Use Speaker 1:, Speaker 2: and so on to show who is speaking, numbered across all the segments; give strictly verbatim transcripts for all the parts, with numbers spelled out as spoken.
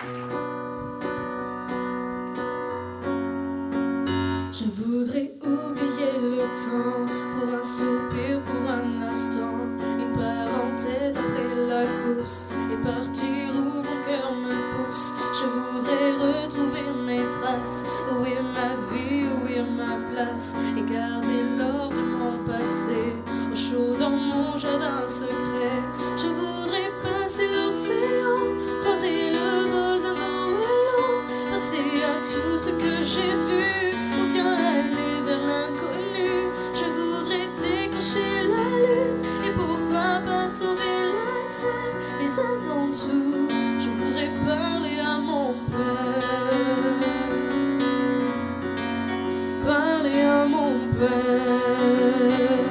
Speaker 1: Je voudrais oublier le temps pour un soupir, pour un instant, une parenthèse après la course et partir où mon cœur me pousse. Je voudrais retrouver mes traces. Où est ma vie, où est ma place, et garder l'or de mon passé au chaud dans mon jardin secret. Je voudrais passer l'océan, croiser le vol d'un goéland, passer à tout ce que j'ai vu, ou bien aller vers l'inconnu. Je voudrais décrocher la lune, et pourquoi pas sauver la terre. Mais avant tout, je voudrais parler à mon père. Parler à mon père.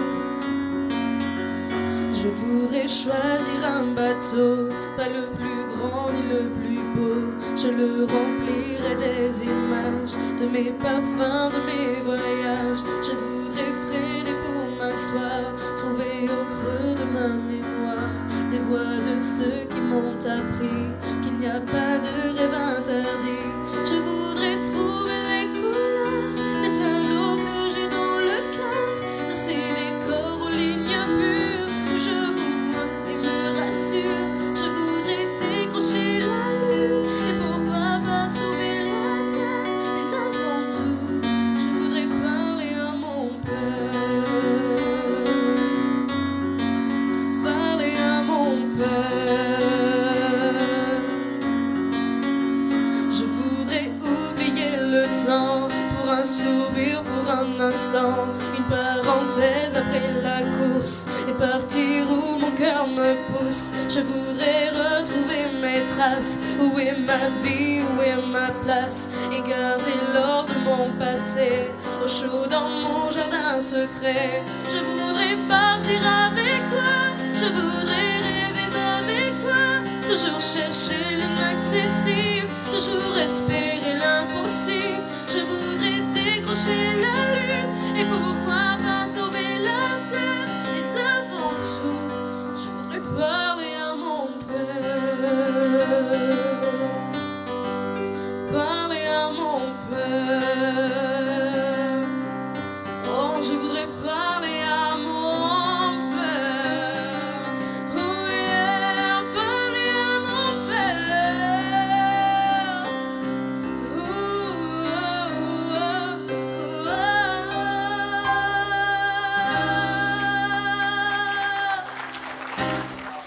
Speaker 1: Je voudrais choisir un bateau, pas le plus grand ni le plus beau. Je le remplirai des images, de mes parfums, de mes voyages. Je voudrais freiner pour m'asseoir, trouver au creux de ma mémoire des voix de ceux qui m'ont appris qu'il n'y a pas de rêve interdit. Je voudrais trouver les couleurs des tableaux que j'ai dans le cœur, de ces décors aux lignes pures où je vous vois et me rassure. Je voudrais décrocher la lune, et pourquoi pas sauver la terre. Mais avant tout, je voudrais parler à mon père. Parler à mon père. Je voudrais oublier le temps pour un soupir, pour un instant, une parenthèse après la course et partir où mon cœur me pousse. Je voudrais retrouver mes traces. Où est ma vie, où est ma place, et garder l'or de mon passé au chaud dans mon jardin secret. Je voudrais partir avec toi, je voudrais rêver avec toi, toujours chercher l'inaccessible, toujours espérer l'impossible. Je voudrais décrocher la lune, et pourquoi pas sauver la terre. Mais avant tout, je voudrais pas